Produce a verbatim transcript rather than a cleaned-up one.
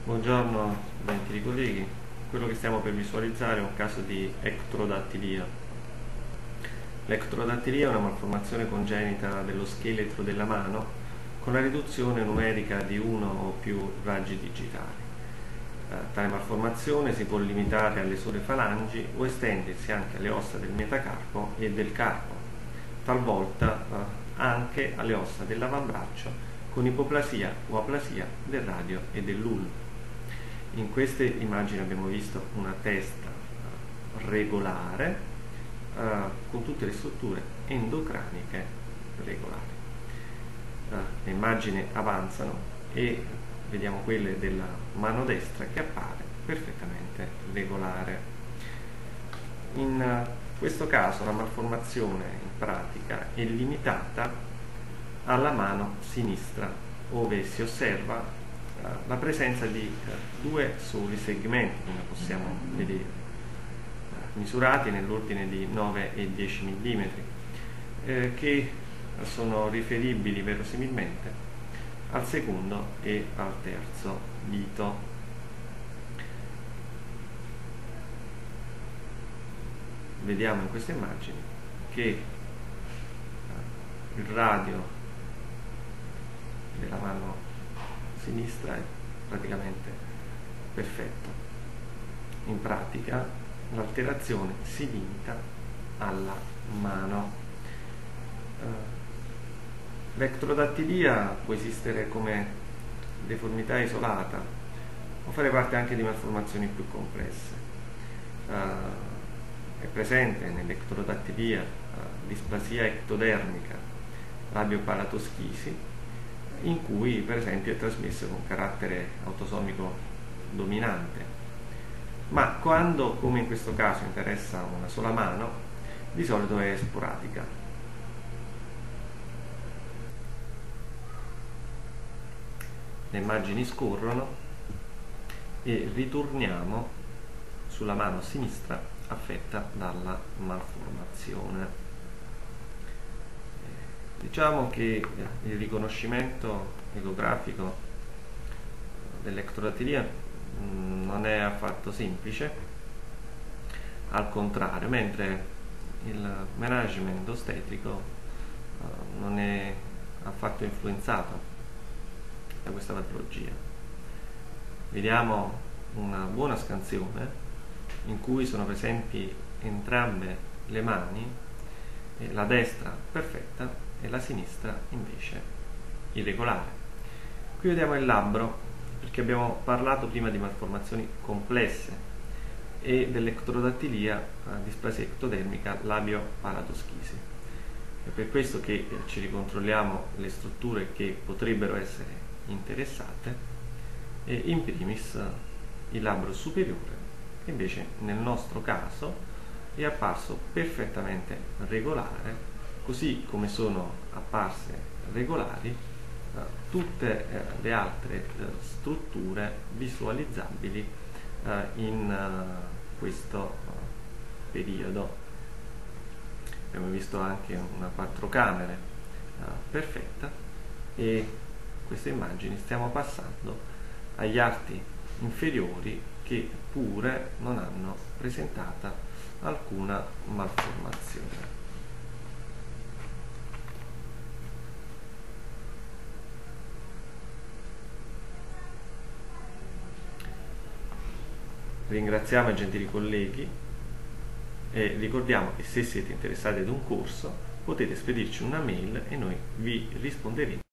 Buongiorno gentili colleghi, quello che stiamo per visualizzare è un caso di ectrodattilia. L'ectrodattilia è una malformazione congenita dello scheletro della mano con la riduzione numerica di uno o più raggi digitali. Eh, tale malformazione si può limitare alle sole falangi o estendersi anche alle ossa del metacarpo e del carpo, talvolta eh, anche alle ossa dell'avambraccio con ipoplasia o aplasia del radio e dell'ulno. In queste immagini abbiamo visto una testa regolare eh, con tutte le strutture endocraniche regolari. Eh, le immagini avanzano e vediamo quelle della mano destra che appare perfettamente regolare. In uh, questo caso la malformazione in pratica è limitata alla mano sinistra, dove si osserva la presenza di due soli segmenti, come possiamo vedere, misurati nell'ordine di nove e dieci millimetri, eh, che sono riferibili verosimilmente al secondo e al terzo dito. Vediamo in queste immagini che il radio della mano sinistra è praticamente perfetto. In pratica l'alterazione si limita alla mano. L'ectrodattilia può esistere come deformità isolata o fare parte anche di malformazioni più complesse. È presente nell'ectrodattilia displasia ectodermica, labiopalatoschisi, in cui per esempio è trasmessa con carattere autosomico dominante, ma quando, come in questo caso, interessa una sola mano, di solito è sporadica. Le immagini scorrono e ritorniamo sulla mano sinistra affetta dalla malformazione. Diciamo che il riconoscimento ecografico dell'ectrodattilia non è affatto semplice, al contrario, mentre il management ostetrico non è affatto influenzato da questa patologia. Vediamo una buona scansione in cui sono presenti entrambe le mani, la destra perfetta e la sinistra invece irregolare. Qui vediamo il labbro, perché abbiamo parlato prima di malformazioni complesse e dell'ectrodattilia, displasia ectodermica labio-palatoschisi. È per questo che ci ricontrolliamo le strutture che potrebbero essere interessate, e in primis il labbro superiore, che invece nel nostro caso è apparso perfettamente regolare, così come sono apparse regolari eh, tutte eh, le altre eh, strutture visualizzabili eh, in eh, questo eh, periodo. Abbiamo visto anche una quattro camere eh, perfetta, e queste immagini stiamo passando agli arti inferiori che pure non hanno presentata alcuna malformazione. Ringraziamo i gentili colleghi e ricordiamo che se siete interessati ad un corso potete spedirci una mail e noi vi risponderemo.